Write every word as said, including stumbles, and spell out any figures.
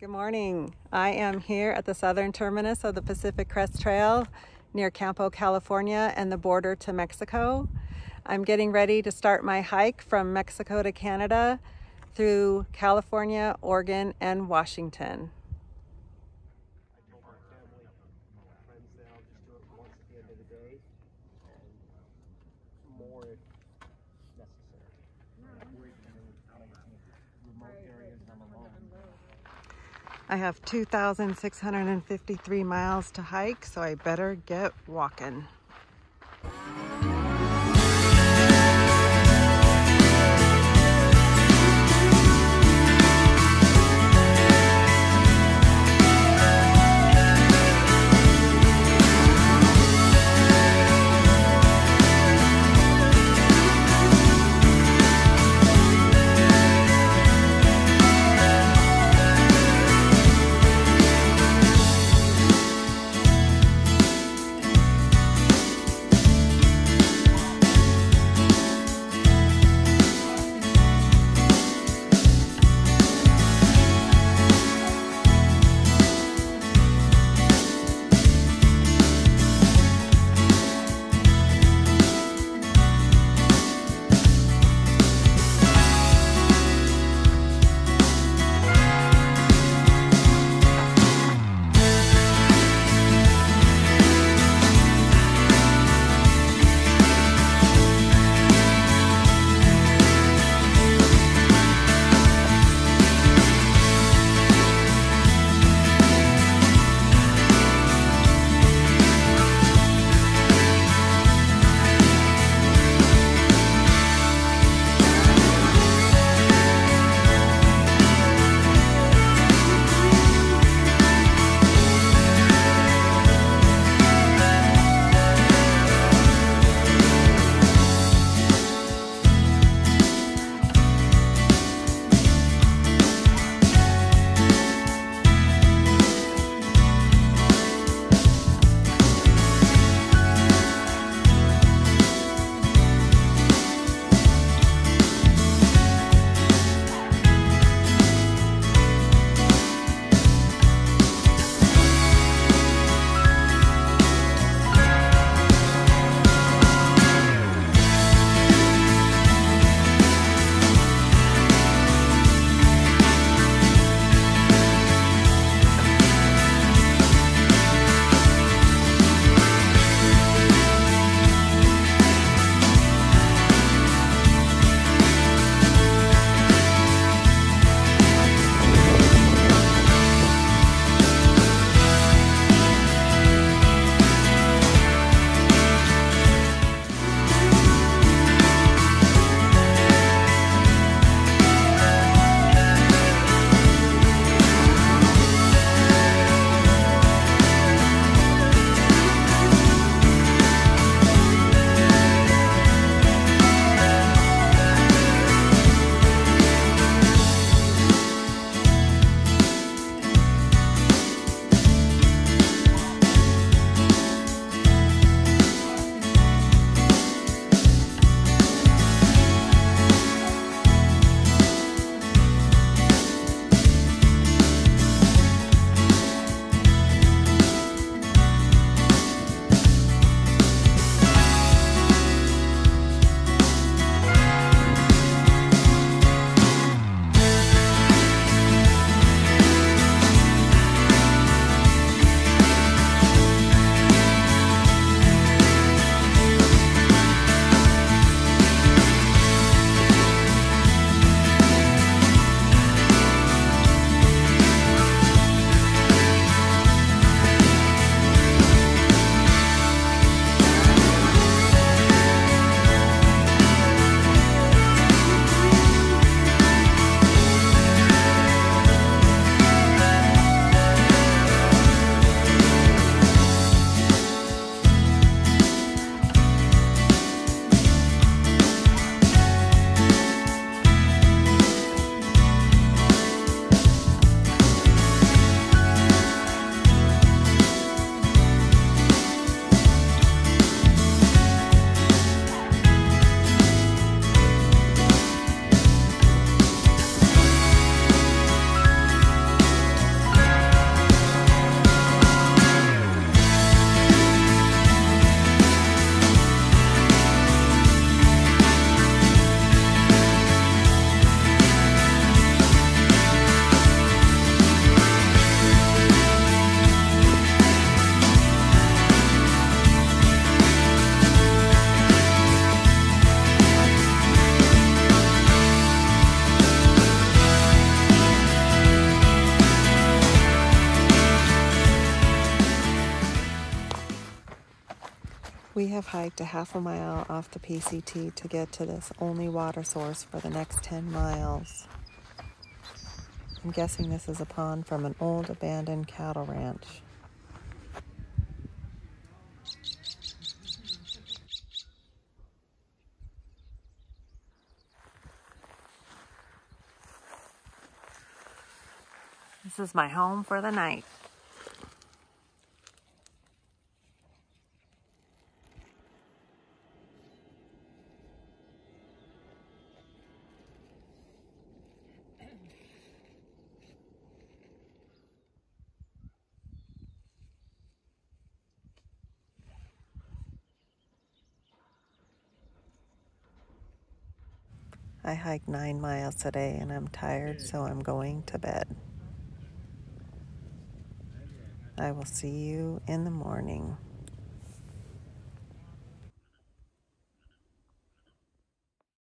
Good morning. I am here at the southern terminus of the Pacific Crest Trail near Campo, California and the border to Mexico. I'm getting ready to start my hike from Mexico to Canada through California, Oregon, and Washington. I told my family, my friends that I'll just do it once at the end of the day, and more if necessary. I'm worried I'm out in remote areas and I'm alone. I have two thousand six hundred fifty-three miles to hike, so I better get walking. We have hiked a half a mile off the P C T to get to this only water source for the next ten miles. I'm guessing this is a pond from an old abandoned cattle ranch. This is my home for the night. I hiked nine miles today and I'm tired, so I'm going to bed. I will see you in the morning.